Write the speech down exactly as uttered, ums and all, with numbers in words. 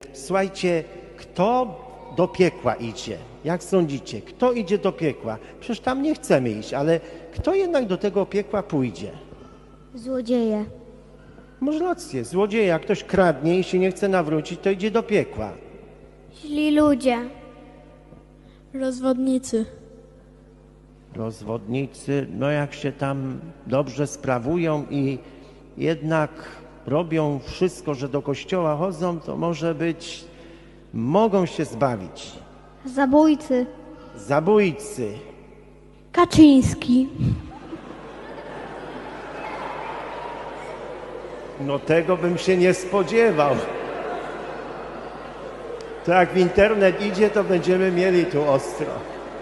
Słuchajcie, kto do piekła idzie? Jak sądzicie? Kto idzie do piekła? Przecież tam nie chcemy iść, ale kto jednak do tego piekła pójdzie? Złodzieje. Może rację, złodzieje. Jak ktoś kradnie i się nie chce nawrócić, to idzie do piekła. Źli ludzie. Rozwodnicy. Rozwodnicy, no jak się tam dobrze sprawują i jednak robią wszystko, że do kościoła chodzą, to może być, mogą się zbawić. Zabójcy. Zabójcy. Kaczyński. No tego bym się nie spodziewał. To jak w internet idzie, to będziemy mieli tu ostro.